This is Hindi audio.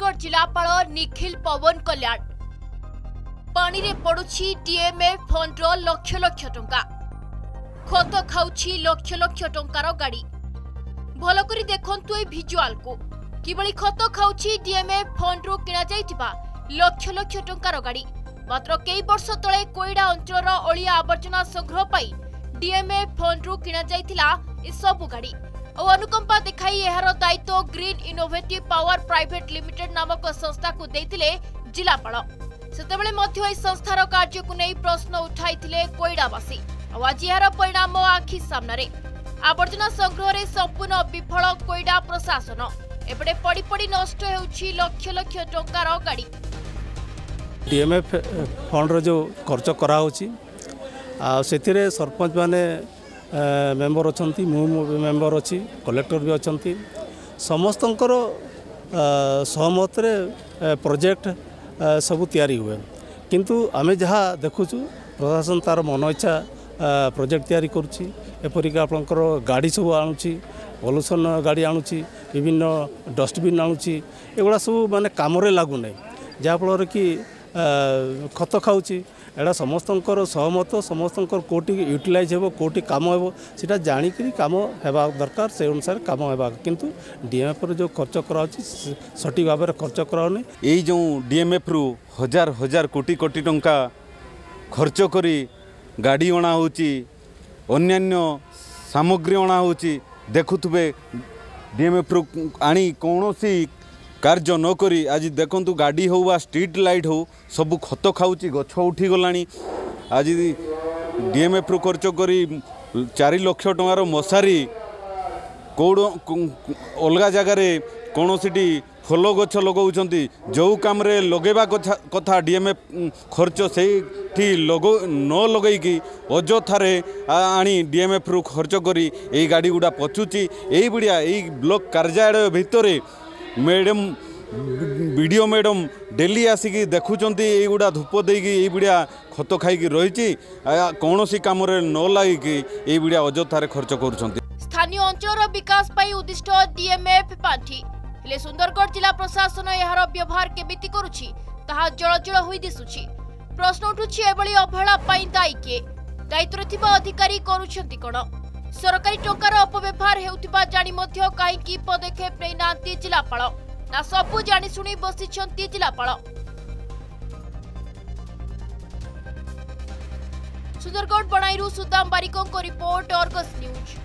सुंदरगढ़ जिलापाल निखिल पवन कल्याण पानी रे पड़ुछि डीएमएफ फंड्र लक्ष लक्ष टंका खत खाउछि लक्ष लक्ष टंकार गाड़ी भल करी देखंतु ए विजुअल को किबळी खत खाउछि डीएमएफ फंड्रु किना जाइतिबा लक्ष लक्ष टंकार गाड़ी मात्र कई वर्ष तले कोइडा अंचलर अलिया आवर्जना संग्रह पाई डीएमएफ फंड्रु किना जाइतिला ए सब गाड़ी और अनुकंपा देखाई एहार दायित्व Green Innovative Power Private Limited नामक संस्था को देथिले जिलापाल सेतेबेले मध्य ए संस्थार कार्य को नै प्रश्न उठाइथिले कोइडावासी और आज एहार परिणाम आखि सामने आवर्जना संग्रह रे संपूर्ण विफल कोइडा प्रशासन एपटे पड़ी पड़ी नष्ट हेउछि लक्ष लक्ष टंकार गाड़ी डीएमएफ फंड जो खर्च करा होछि सेथिरे सरपंच माने मेंबर अच्छी मु मेंबर अच्छी कलेक्टर भी अच्छा समस्तंकर सहमत प्रोजेक्ट सब तैयारी हुए किंतु आमे जहाँ देखुचु प्रशासन तार मन इच्छा प्रोजेक्ट तैयारी करुच्ची एपरिक आपंकर गाड़ी सब आणुची पॉल्यूशन गाड़ी आणुची विभिन्न डस्टबिन आणुची एगुड़ा सब माने काम लगुना जहाँफल कि खत खाऊची एटा समस्तंकर सहमत समस्तंकर कोटी यूटिलाइज हो कोटी काम हो सीटा जानिक काम होगा दरकार से अनुसार काम होगा किंतु डीएमएफ जो खर्च करा सठिक भाव में खर्च कराने यही जो डीएमएफ रु हजार हजार कोटी कोटी टंका खर्च करी गाड़ी अणा होची अन्यान्य सामग्री अणा होची देखुथुबे डीएमएफ रु आनी कौनसी कार्य नकरी आज देखंतु गाड़ी हो वा स्ट्रीट लाइट हो सब खत खाऊची गछ उठी गलानी आज डीएमएफ रु खर्च करी 4 लाख टंकार मशारी कौड़ अलग जगार कौन सी फल गछ लगाउछंती जो काम रे लगेबा कथा डीएमएफ खर्च से न लगैकी अजथारे आनी डीएमएफ रु खर्च करी ए गाड़ी गुड़ा पचुची यही बढ़िया यही ब्लॉक कार्यालय भितर मैडम वीडियो मैडम डेली आसिक देखुंट युवा धूप देकी बढ़िया खत खाई रही कौन सी कम न लगे ये बढ़िया अजथारे खर्च कर स्थानीय अंचल विकास पाई उद्दिष्ट डीएमएफ पांठी हेले सुंदरगढ़ जिला प्रशासन यार व्यवहार केमिति करुछि ताहा जलजल होई दिसुछि प्रश्न उठुछि एबळी अवहेला पाई दायी के दायित्व थिबा अधिकारी करूछंती कोन सरकारी टंकार अपव्यवहार हेउथिबा जानि मध्य काहेकि पदक्षेप नै नांती जिलापाल ना सबु जानि सुनी बसिछंती जिलापाल सुंदरगढ़ बनाईरु सुदाम बारिकों को रिपोर्ट अर्गस न्यूज।